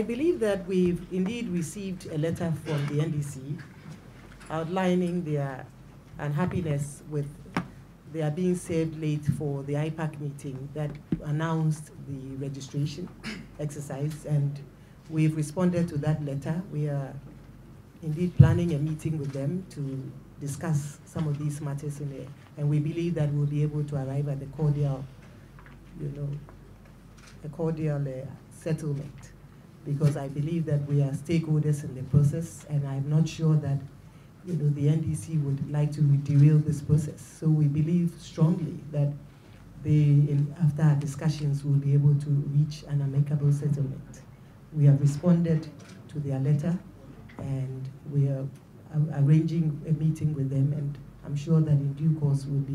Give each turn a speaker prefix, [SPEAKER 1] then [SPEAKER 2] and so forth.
[SPEAKER 1] I believe that we've indeed received a letter from the NDC outlining their unhappiness with their being saved late for the IPAC meeting that announced the registration exercise, and we've responded to that letter. We are indeed planning a meeting with them to discuss some of these matters in there, and we believe that we'll be able to arrive at a cordial, settlement, because I believe that we are stakeholders in the process, and I'm not sure that the NDC would like to derail this process. So we believe strongly that after our discussions, we'll be able to reach an amicable settlement. We have responded to their letter, and we are arranging a meeting with them, and I'm sure that in due course we'll be